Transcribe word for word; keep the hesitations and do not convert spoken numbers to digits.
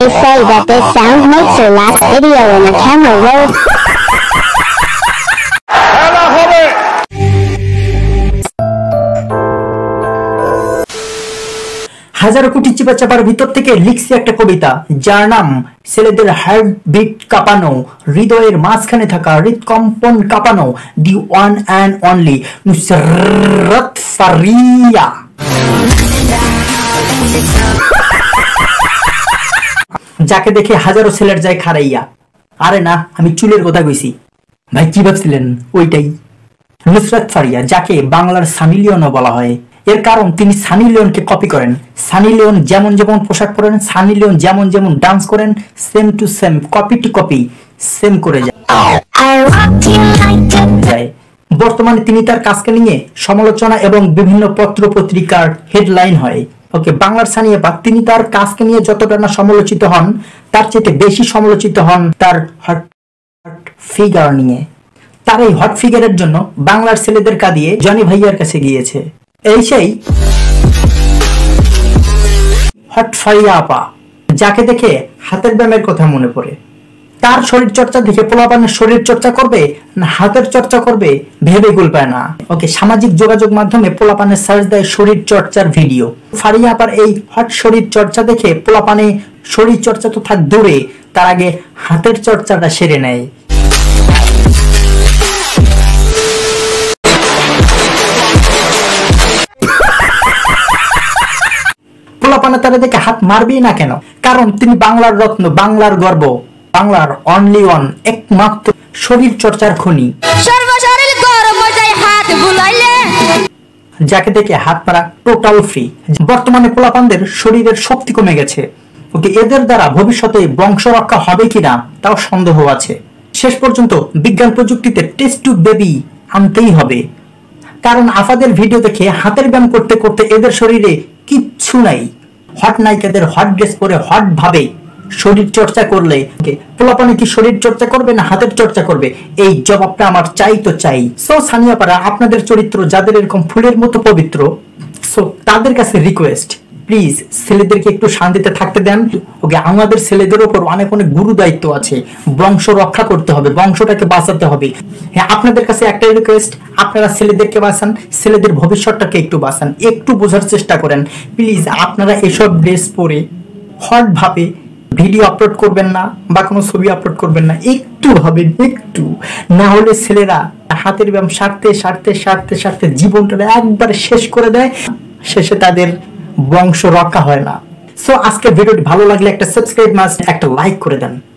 to say that this sound makes your last video in a camera roll. হাজারো কোটি চিপা চাপার ভিতর থেকে লিখছে একটা কবিতা যার নাম ছেলেদের হার্ট বিট কাঁপানো, হৃদয়ের মাঝখানে থাকা হৃদকম্পন কাঁপানো, the one and only Nusrat Faria. যাকে দেখে হাজারো ছেলের যায় খারাইয়া। আরে না, আমি চুলের কথা কইছি ভাই, কি ভাবছিলেন? ওইটাই নুসরাত ফারিয়া, যাকে বাংলার সানি লিওনও বলা হয়। এর কারণ তিনি সানি লিওনকে কপি করেন। সানি লিওন যেমন যেমন পোশাক পরেন, সানি লিওন যেমন যেমন ডান্স করেন, same to same, copy to copy same করে যায়। বর্তমানে তিনি তার কাজকে নিয়ে সমালোচনা এবং বিভিন্ন পত্র পত্রিকার হেডলাইন হয়। ওকে, বাংলার সানি আপা তিনি তার কাজকে নিয়ে যতটা না সমালোচিত হন, তার চেয়ে বেশি সমালোচিত হন তার হট ফিগার নিয়ে। তার এই হট ফিগারের জন্য বাংলার ছেলেদের কাঁদিয়ে জনি ভাইয়ার কাছে গিয়েছে। এই সেই হট ফারিয়া আপা, যাকে দেখে হাতের ব্যায়ামের কথা মনে পড়ে। তার শরীর চর্চা দেখে পোলাপানের শরীর চর্চা করবে না হাতের চর্চা করবে ভেবে গুল পায় না। ওকে, সামাজিক যোগাযোগ মাধ্যমে পোলাপানের সার্চ দেয় শরীর চর্চার ভিডিও। ফারিয়া আপার এই হট শরীর চর্চা দেখে পোলাপানে শরীর চর্চা তো থাক দূরে, তার আগে হাতের চর্চাটা সেরে নেয়। পোলাপানে তারা দেখে হাত মারবেই না কেন? কারণ তিনি বাংলার রত্ন, বাংলার গর্ব, বাংলার অনলি ওয়ান, একমাত্র শরীর চর্চার খনি, যাকে দেখে হাত মারা টোটাল ফ্রি। বর্তমানে পোলাপানদের শরীরের শক্তি কমে গেছে। ওকে, এদের দ্বারা ভবিষ্যতে বংশ রক্ষা হবে কিনা তাও সন্দেহ আছে। শেষ পর্যন্ত বিজ্ঞান প্রযুক্তিতে টেস্ট টু বেবি আনতেই হবে। কারণ আফাদের ভিডিও দেখে হাতের ব্যায়াম করতে করতে এদের শরীরে কিচ্ছু নাই। হট নায়িকাদের হট ড্রেস পরে হট ভাবে শরীর চর্চা করলে পোলাপানে কি শরীর চর্চা করবে না হাতের চর্চা করবে? এই জবাবটা আমার চাই তো চাই। সো সানিয়া পারা, আপনাদের চরিত্র যাদের এরকম ফুলের মতো পবিত্র, সো তাদের কাছে রিকোয়েস্ট, প্লিজ ছেলেদেরকে একটু শান্তিতে থাকতে দেন। ওকে, আমাদের ছেলেদের উপর অনেক অনেক গুরু দায়িত্ব আছে। বংশ রক্ষা করতে হবে, বংশটাকে বাঁচাতে হবে। হ্যাঁ, আপনাদের কাছে একটাই রিকোয়েস্ট, আপনারা ছেলেদেরকে বাঁচান, ছেলেদের ভবিষ্যৎটাকে একটু বাঁচান, একটু বোঝার চেষ্টা করেন প্লিজ। আপনারা এসব ড্রেস পরে হট ভাবে ভিডিও আপলোড করবেন না বা কোনো ছবি আপলোড করবেন না, একটু ভাবেন, একটু। না হলে ছেলেরা হাতের ব্যায়াম সারতে সারতে সারতে সারতে জীবনটা একবারে শেষ করে দেয়, শেষে তাদের বংশ রক্ষা হয় না। সো আজকের ভিডিওটি ভালো লাগলে একটা সাবস্ক্রাইব মাস্ট, একটা লাইক করে দেন।